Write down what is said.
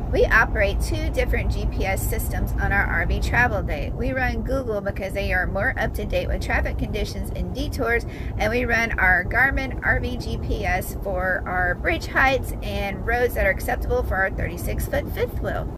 We operate two different GPS systems on our RV travel day. We run Google because they are more up to date with traffic conditions and detours, and we run our Garmin RV GPS for our bridge heights and roads that are acceptable for our 36-foot fifth wheel.